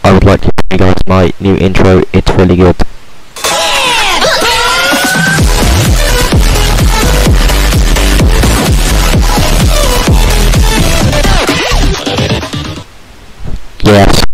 I would like to show you guys my new intro. It's really good. Yes.